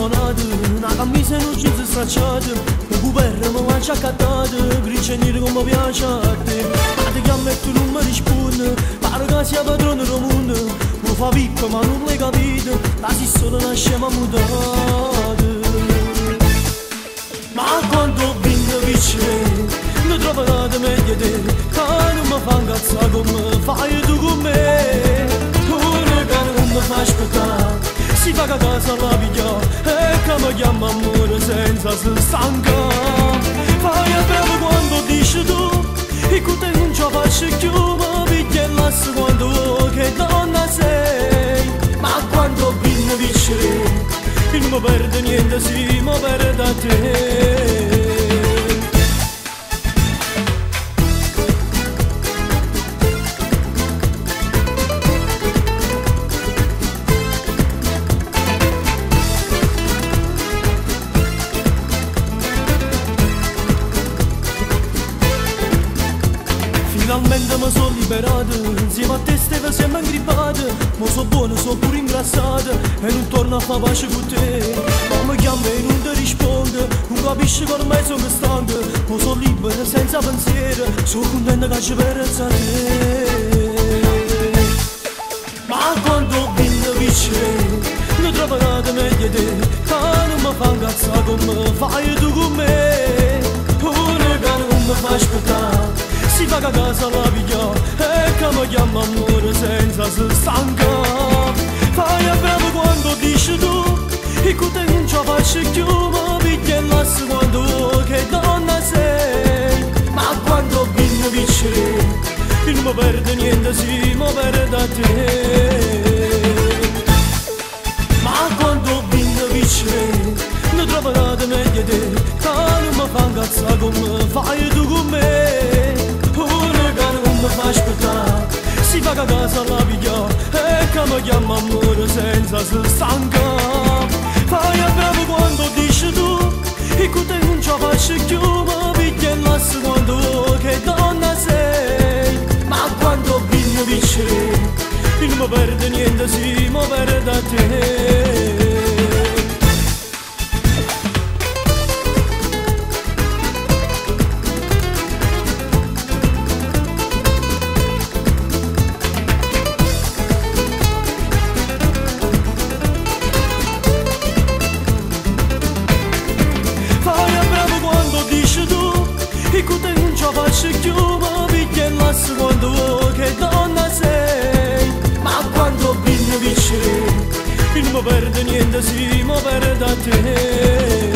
limonada, na camisa no jeans stracciata, un guberro mi lancia accattata, grigia nera come piace a te. Ma ti chiamo e tu non mi rispondi, pare che sia padrone del mondo, mi fa pippa ma non l'hai capito, la si solo nasce ma mutata. Ma quando vinco vicino, mi trovo nata meglio te, che non mi fa incazzare come fai tu con me. Una cara non mi fa aspettare, si fa che casa la piglia, e che mi chiama amore senza si stanca. Fai a breve quando dici tu, e con te non ci faccio più, ma piglia lasso quando vuoi che donna sei. Ma quando vinco vicino, non mi perde niente, sì, mi perde a te. Finalmente mi sono liberato, insieme a te stava sempre ingrippata, ma sono buono, sono pure ingrassata, e non torno a fare pace con te. Ma mi chiama e non ti risponde, non capisci che ormai sono stanco, ma sono libero senza pensiero, sono contento che ci pensa a te. Ma quando vinco vicino, mi trovo nata meglio te, che non mi fa incazzare come fai tu con me. Una che non mi fa aspettare, si fa che casa la piglia, e che mi chiama amore senza si stanca. Fai a breve quando dici tu, e con te non ci faccio più, ma piglia e lasso quando vuoi che donna sei. Ma quando vinco vicino, non mi perde niente, sì, mi perde a te. Ma quando vinco vicino, mi trovo nata meglio te, che non mi fa incazzare come fai tu con me. Mi fa aspettare, si fa che casa la piglia, e che mi chiama amore senza si stanca. Fai a breve quando dici tu, e con te non ci faccio più, ma piglia e lasso quando vuoi che donna sei. Ma quando vinco vicino, non mi perde niente, sì, mi perde a te. E con te non ci faccio più, ma piglia e lasso quando vuoi che donna sei. Ma quando vinco vicino, non mi perde niente, sì, mi perde a te.